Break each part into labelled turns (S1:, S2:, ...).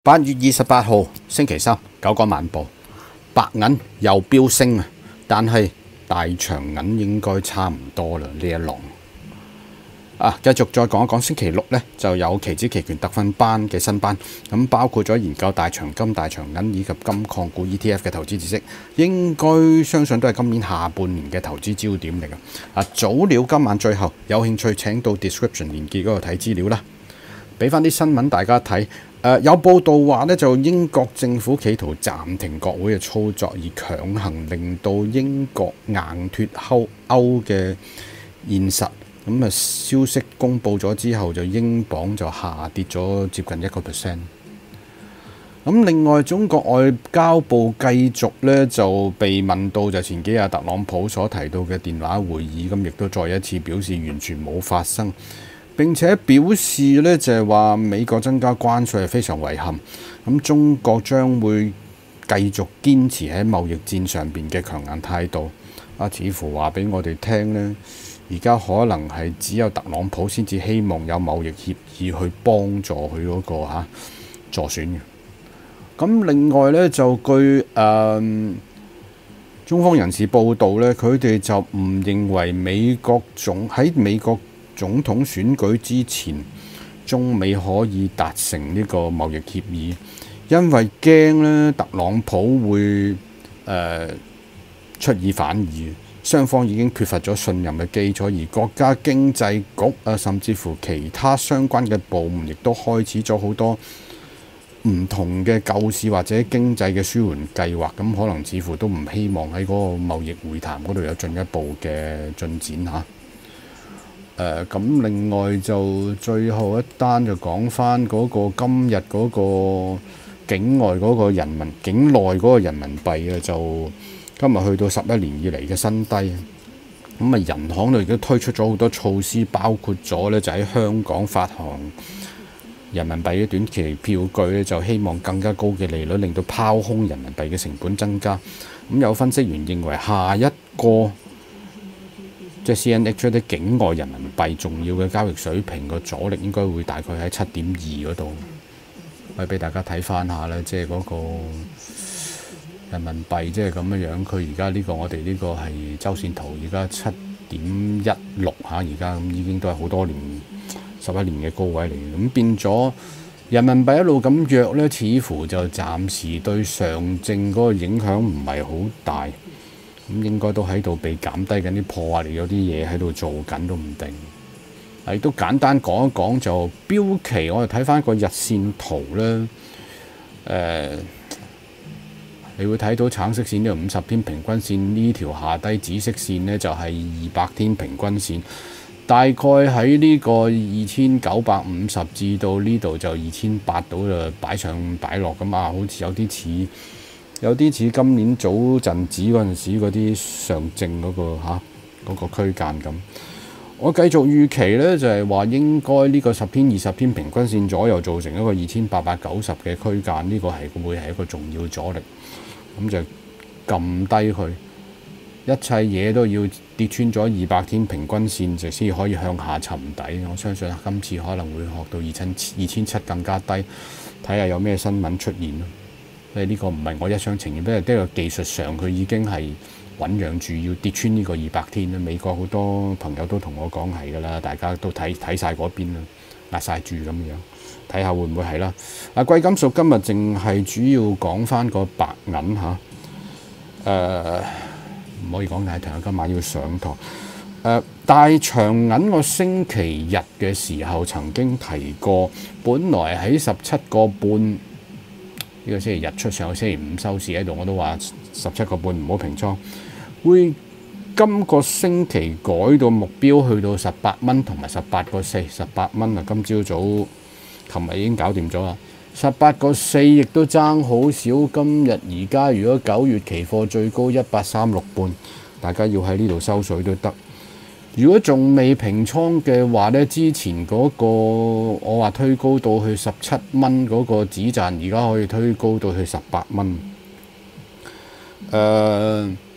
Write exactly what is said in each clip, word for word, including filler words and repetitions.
S1: 八月二十八號星期三，九港晚報，白銀又飆升啊！但係大長銀應該差唔多啦，呢一浪啊！繼續再講一講，星期六呢就有期指期權特訓班嘅新班，咁包括咗研究大長金、大長銀以及金礦股 E T F 嘅投資知識，應該相信都係今年下半年嘅投資焦點嚟㗎。啊，早鳥今晚最後有興趣請到 description 連結嗰度睇資料啦。俾翻啲新聞大家睇。誒、呃、有報道話咧，就英國政府企圖暫停國會嘅操作，而強行令到英國硬脫歐歐嘅現實。咁啊，消息公佈咗之後，就英鎊就下跌咗接近一個 percent。咁另外，中國外交部繼續咧就被問到就前幾日特朗普所提到嘅電話會議，咁亦都再一次表示完全冇發生。並且表示咧就係話美國增加關稅係非常遺憾，咁中國將會繼續堅持喺貿易戰上邊嘅強硬態度。啊，似乎話俾我哋聽呢，而家可能係只有特朗普先至希望有貿易協議去幫助佢嗰、那個嚇、啊、助選嘅。咁另外咧就據誒、呃、中方人士報道咧，佢哋就唔認為美國總喺美國總統選舉之前，中美可以達成呢個貿易協議，因為驚咧特朗普會誒、呃、出爾反爾，雙方已經缺乏咗信任嘅基礎，而國家經濟局啊，甚至乎其他相關嘅部門，亦都開始咗好多唔同嘅救市或者經濟嘅舒緩計劃，咁可能似乎都唔希望喺嗰個貿易會談嗰度有進一步嘅進展嚇。誒咁、呃，另外就最後一單就講翻嗰個今日嗰個境外嗰個人民境內嗰個人民幣啊，就今日去到十一年以嚟嘅新低。咁啊，人行度亦都推出咗好多措施，包括咗咧就喺香港發行人民幣嘅短期票據咧，就希望更加高嘅利率令到拋空人民幣嘅成本增加。咁有分析員認為下一個即係 C N H 啲境外人民幣重要嘅交易水平個阻力應該會大概喺七點二嗰度，可以俾大家睇翻下咧，即係嗰個人民幣即係咁樣樣。佢而家呢個我哋呢個係周線圖，而家七點一六嚇，而家咁已經都係好多年十一年嘅高位嚟嘅。咁變咗人民幣一路咁弱咧，似乎就暫時對上證嗰個影響唔係好大。咁應該都喺度被減低緊啲破壞力，有啲嘢喺度做緊都唔定。亦都簡單講一講就標期，我哋睇翻個日線圖咧，誒、呃，你會睇到橙色線呢個五十天平均線，呢條下低紫色線呢就係二百天平均線，大概喺呢個二千九百五十至到呢度就二千八度就擺上擺落咁啊，好似有啲似。有啲似今年早陣子嗰陣時嗰啲上證嗰、嗰個嚇嗰、啊嗰個區間咁，我繼續預期咧就係、係、話應該呢個十天、二十天平均線左右造成一個二千八百九十嘅區間，呢、呢個係會係一個重要阻力，咁就撳低佢，一切嘢都要跌穿咗二百天平均線就先可以向下沉底。我相信今次可能會學到二千二千七更加低，睇下有咩新聞出現咯。呢個唔係我一廂情願，因為呢個技術上佢已經係醖釀住要跌穿呢個二百天啦。美國好多朋友都同我講係㗎啦，大家都睇睇曬嗰邊啦，壓晒住咁樣，睇下會唔會係啦。啊，貴金屬今日淨係主要講翻個白銀嚇，誒唔可以講太長，今晚要上堂。誒、呃、大長銀我星期日嘅時候曾經提過，本來喺十七個半。呢個星期日出，上個星期五收市喺度，我都話十七個半唔好平倉，會今個星期改到目標去到十八蚊同埋十八個四，十八蚊啊！今朝早琴日已經搞掂咗啦，十八個四亦都爭好少。今日而家如果九月期貨最高一百三六半，大家要喺呢度收水都得。如果仲未平倉嘅話咧，之前嗰個我話推高到去十七蚊嗰個止賺，而家可以推高到去十八蚊。誒、呃，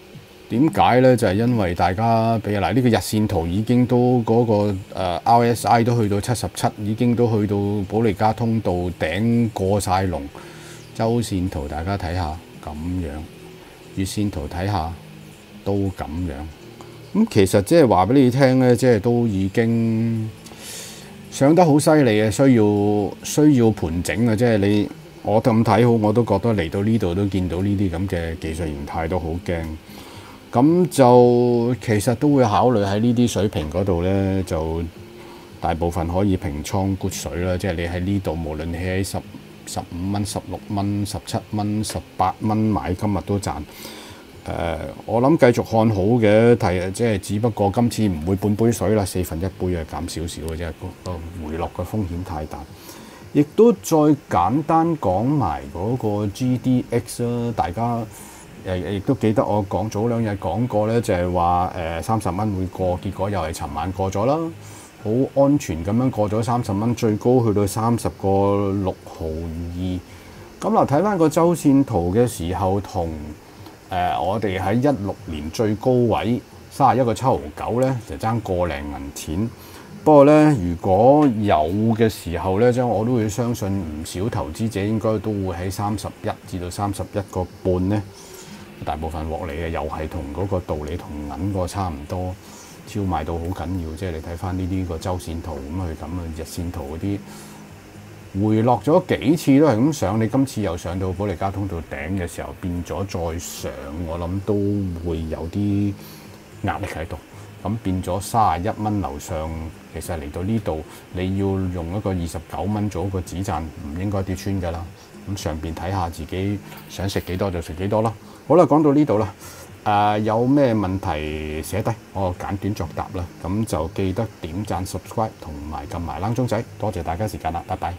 S1: 點解咧？就係、是、因為大家，比如嗱，呢、這個日線圖已經都嗰、那個、呃、R S I 都去到七十七，已經都去到保利加通道頂過晒龍。周線圖大家睇下咁樣，月線圖睇下都咁樣。咁其實即係話俾你聽咧，即係都已經上得好犀利嘅，需要需要盤整嘅。即係你我咁睇好，我都覺得嚟到呢度都見到呢啲咁嘅技術形態都好驚。咁就其實都會考慮喺呢啲水平嗰度咧，就大部分可以平倉沽水啦。即係你喺呢度，無論你喺十十五蚊、十六蚊、十七蚊、十八蚊買，今日都賺。誒、呃，我諗繼續看好嘅，提即係只不過今次唔會半杯水啦，四分一杯啊，減少少嘅啫。個回落嘅風險太大。亦都再簡單講埋嗰個 G D X 啦，大家誒亦都記得我講早兩日講過咧，就係話誒三十蚊會過，結果又係尋晚過咗啦。好安全咁樣過咗三十蚊，最高去到三十個六毫二。咁嗱，睇翻個周線圖嘅時候，同誒、呃、我哋喺一六年最高位三十一個七毫九咧，就爭個零銀錢。不過咧，如果有嘅時候咧，即係我都會相信唔少投資者應該都會喺三十一至到三十一個半咧，大部分獲利嘅，又係同嗰個道理同銀個差唔多。超賣到好緊要，即係你睇翻呢啲個周線圖咁去咁啊，日線圖嗰啲回落咗幾次都係咁上，你今次又上到保利加通道頂嘅時候變咗再上，我諗都會有啲壓力喺度。咁變咗三十一蚊樓上，其實嚟到呢度你要用一個二十九蚊做一個止賺，唔應該跌穿㗎啦。咁上邊睇下自己想食幾多就食幾多啦。好啦，講到呢度啦。誒、呃、有咩問題寫低，我簡短作答啦。咁就記得點讚 subscribe 同埋撳埋鈴鐘仔，多謝大家時間啦，拜拜。